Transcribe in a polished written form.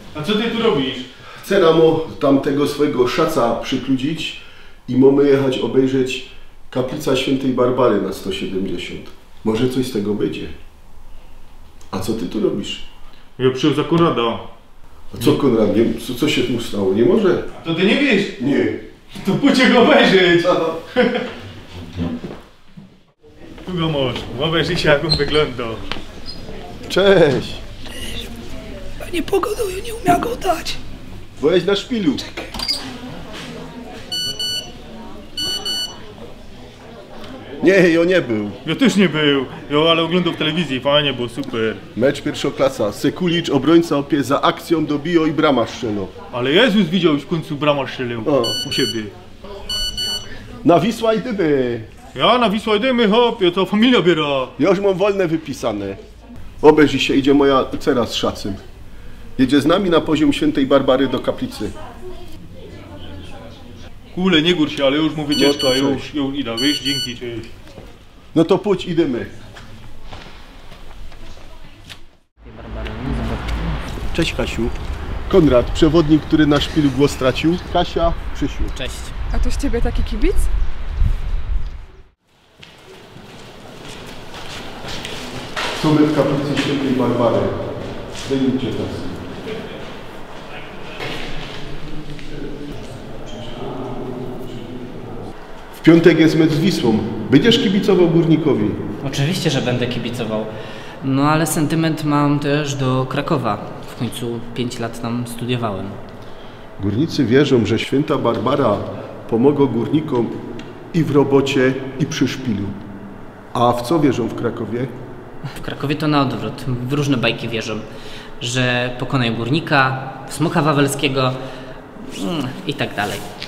A co ty tu robisz? Chcę ramo tamtego swojego szaca przykludzić i mamy jechać obejrzeć kaplica świętej Barbary na 170. Może coś z tego będzie. A co ty tu robisz? Ja przyjął za Konrada. A co Konrad, co się mu stało? Nie może? To ty nie wiesz? Nie. To pójdźcie go obejrzeć. Tu go masz. Obejrzyj się, jak on wygląda. Cześć. Panie pogoduju, nie umia go dać. Byłeś na szpilu. Nie, ja nie był. Ja też nie był. Jo, ale oglądał w telewizji. Fajnie, było super. Mecz pierwszoklasa. Sekulicz, obrońca opie za akcją dobio i brama szczelo. Ale Jezus widział już w końcu brama strzelił. U siebie. Na Wisła i dyby. Ja na Wisła idziemy, hopie, to familia biera. Ja już mam wolne wypisane. Obejrzyj się, idzie moja cera z szacym. Jedzie z nami na poziom świętej Barbary do kaplicy. Kule, nie gór się, ale już mu wycieczka, No to już idę, wiesz, dzięki, cześć. No to pójdź, idziemy. Cześć Kasiu. Konrad, przewodnik, który na szpilu głos stracił. Kasia, Krzysiu. Cześć. A to z ciebie taki kibic? Sumy w kaplicy świętej Barbary. Zdejmijcie teraz. W piątek jest mecz z Wisłą. Będziesz kibicował Górnikowi? Oczywiście, że będę kibicował. No ale sentyment mam też do Krakowa. W końcu 5 lat tam studiowałem. Górnicy wierzą, że święta Barbara pomogła górnikom i w robocie, i przy szpilu. A w co wierzą w Krakowie? W Krakowie to na odwrót. W różne bajki wierzą. Że pokonają górnika, w smoka wawelskiego i tak dalej.